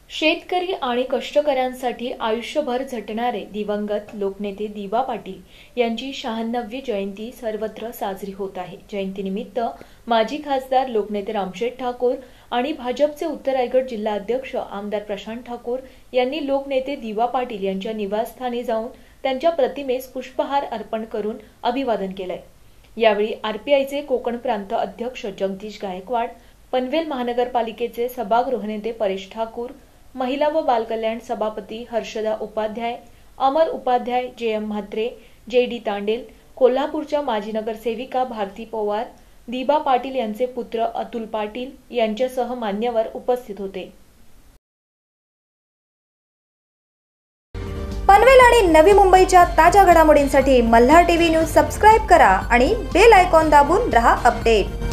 शेतकरी आणि कष्टकऱ्यांसाठी आयुष्यभर झटणारे दिवंगत लोकनेते दिवा पाटील यांची 96वी जयंती सर्वत्र साजरी होत आहे। जयंतीनिमित्त माजी खासदार लोकनेते रामशेठ ठाकूर आणि भाजपचे उत्तर रायगड जिल्हा अध्यक्ष आमदार प्रशांत ठाकूर यांनी लोकनेते दिवा पाटील यांच्या निवासस्थानी जाऊन त्यांच्या प्रतिमेस पुष्पहार अर्पण करून अभिवादन केले। यावेळी आरपीआयचे कोकण प्रांत अध्यक्ष जगदीश गायकवाड, पनवेल महानगरपालिकेचे सभागृह नेते परेश ठाकूर, महिला व बालकल्याण सभापती हर्षदा उपाध्याय, अमर उपाध्याय, जे.एम. म्हात्रे, जे.डी. तांडेल, कोल्हापूरच्या माजी नगरसेविका भारती पवार, दिबा पाटील यांचे पुत्र अतुल पाटील यांच्यासह मान्यवर उपस्थित होते। पनवेल आणि नवी मुंबईच्या ताज्या घडामोडींसाठी मल्हार टीव्ही न्यूज सबस्क्राइब करा आणि बेल आयकॉन दाबून रहा अपडेट।